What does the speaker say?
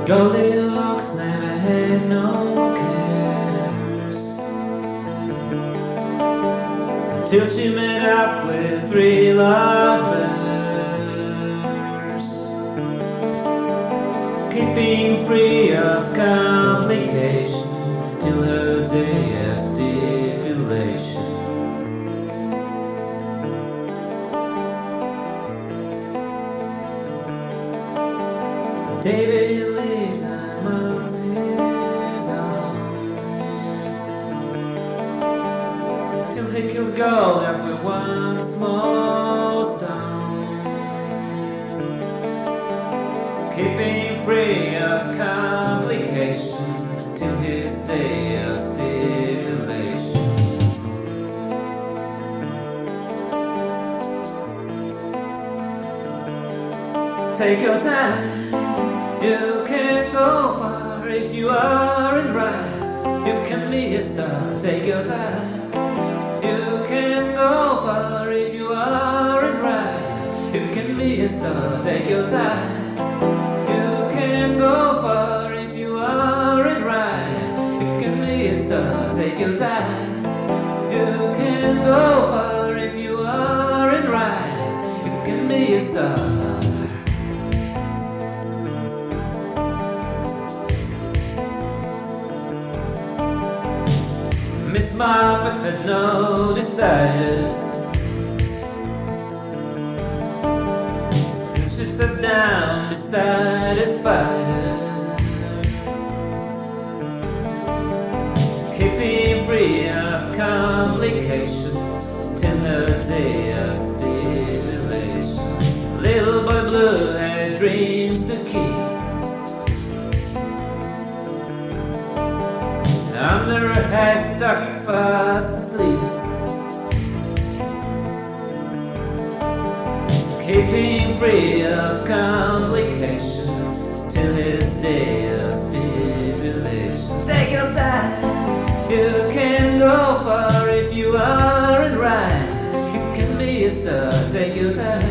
Goldilocks never had no cares until she met up with three lovers, keeping free of complication till her day of stipulation. David lived amongst his own till he killed Goliath with one small stone, keeping free of complications till his day of stipulation. Take your time. You can go far if you are in right. You can be a star, take your time. You can go far if you are in right. You can be a star, take your time. You can go far if you are in right. You can be a star, take your time. You can go far if you are in right. You can be a star. Miss Margaret had no desires, and she sat down beside a spider, keeping free of complications till her day of stimulation. Little boy Blue had dreams to keep under her head, stuck fast asleep, keeping free of complications till his day of stimulation. Take your time. You can go far if you are in right. You can be a star. Take your time.